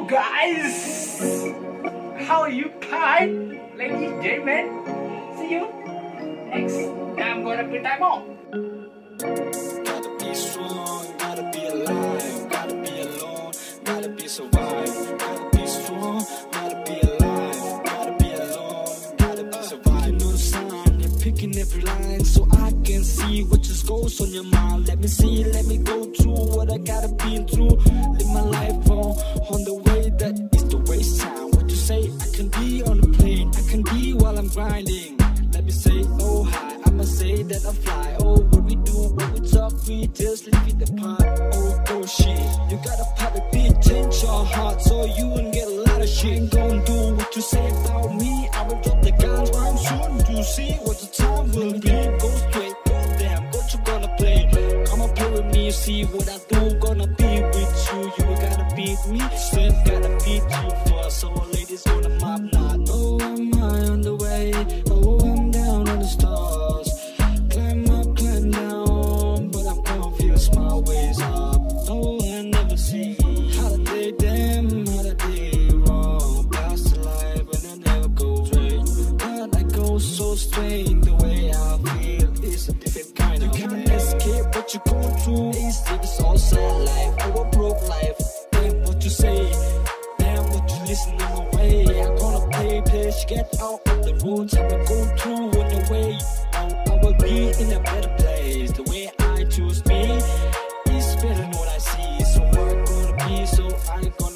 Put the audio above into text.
guys, how are you guys? Ladies and gentlemen, see you next time. I'm gonna be more. Gotta be strong, gotta be alive, gotta be alone, gotta be survive. Gotta be strong, gotta be alive, gotta be alone, gotta be survive. You know the sign, you're picking every line, so I can see what just goes on your mind. Let me see, let me go through what I gotta be through. Live my life on the way that is the waste time. What you say, I can be on the plane, I can be while I'm grinding. Let me say, oh hi, I'ma say that I fly. Oh, what we do, what we talk, we just leave it apart. Oh shit, you got a public beat, change your heart so you won't get a lot of shit. Ain't gonna do what you say about me, I will drop the guns rhyme soon. You see what the time will be. Go straight, go damn, what you gonna play? Come and play with me, see what I do. Gonna be with you, you gotta beat me, still gotta beat you first. So ladies gonna mob now. Oh, am I on the way? Oh, I'm down on the stars. Climb up, climb down, but I'm confused, my ways up. Oh, I never see how to they them, how to they wrong. Past the life and I never go straight, but I go so straight. The way I feel is a different kind of. You can't escape what you go through. It's all sad life, over broke life. Damn what you say, damn what you listen in my way. I'm gonna play, get out of the road. Time to go through on the way. I will be in a better place. The way I choose me is better than what I see. So I'm gonna be, so I'm gonna